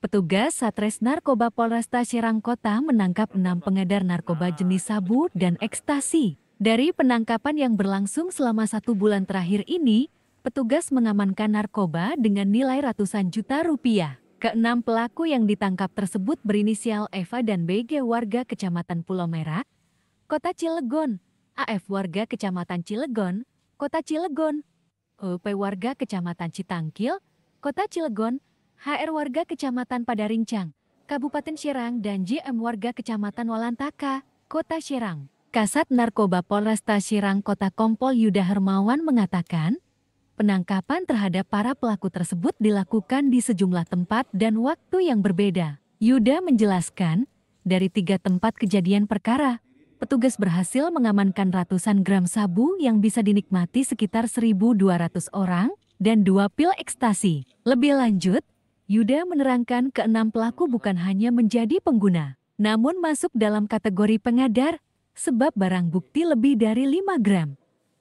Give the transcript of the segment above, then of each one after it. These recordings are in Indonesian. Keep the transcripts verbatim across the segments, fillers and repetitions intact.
Petugas Satres Narkoba Polresta Serang Kota menangkap enam pengedar narkoba jenis sabu dan ekstasi. Dari penangkapan yang berlangsung selama satu bulan terakhir ini, petugas mengamankan narkoba dengan nilai ratusan juta rupiah. Keenam pelaku yang ditangkap tersebut berinisial Eva dan B G warga Kecamatan Pulau Merah, Kota Cilegon, A F warga Kecamatan Cilegon, Kota Cilegon, O P warga Kecamatan Citangkil, Kota Cilegon, H R warga Kecamatan Padarincang, Kabupaten Serang, dan J M warga Kecamatan Walantaka, Kota Serang. Kasat Narkoba Polresta Serang Kota Kompol Yuda Hermawan mengatakan, penangkapan terhadap para pelaku tersebut dilakukan di sejumlah tempat dan waktu yang berbeda. Yuda menjelaskan, dari tiga tempat kejadian perkara, petugas berhasil mengamankan ratusan gram sabu yang bisa dinikmati sekitar seribu dua ratus orang dan dua pil ekstasi. Lebih lanjut, Yuda menerangkan keenam pelaku bukan hanya menjadi pengguna, namun masuk dalam kategori pengedar, sebab barang bukti lebih dari lima gram.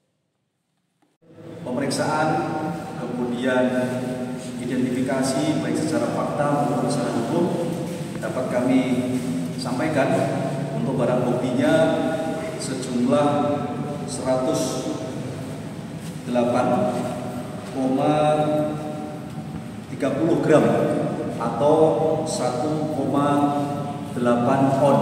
Pemeriksaan, kemudian identifikasi baik secara fakta maupun secara hukum dapat kami sampaikan untuk barang buktinya sejumlah seratus delapan koma tiga puluh gram atau satu koma delapan on.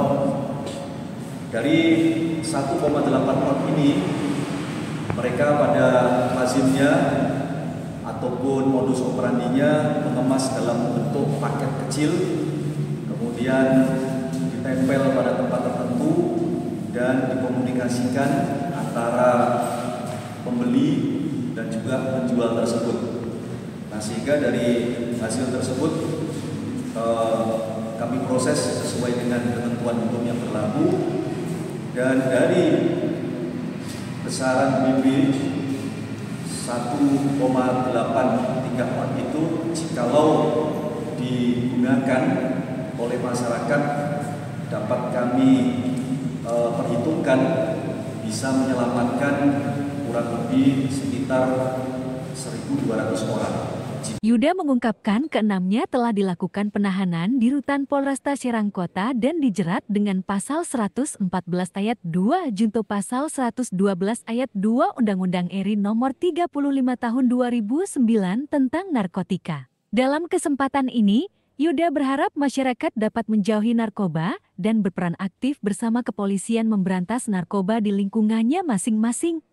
Dari satu koma delapan on ini, mereka pada lazimnya ataupun modus operandinya mengemas dalam bentuk paket kecil, kemudian ditempel pada tempat tertentu dan dikomunikasikan antara pembeli dan juga penjual tersebut. Nah, sehingga dari hasil tersebut eh, kami proses sesuai dengan ketentuan hukum yang berlaku, dan dari besaran B B satu koma delapan tiga on itu, jikalau digunakan oleh masyarakat, dapat kami eh, perhitungkan bisa menyelamatkan kurang lebih sekitar seribu dua ratus orang. Yuda mengungkapkan keenamnya telah dilakukan penahanan di Rutan Polresta Serang Kota dan dijerat dengan pasal seratus empat belas ayat dua junto pasal seratus dua belas ayat dua Undang-Undang R I nomor tiga puluh lima tahun dua ribu sembilan tentang narkotika. Dalam kesempatan ini, Yuda berharap masyarakat dapat menjauhi narkoba dan berperan aktif bersama kepolisian memberantas narkoba di lingkungannya masing-masing.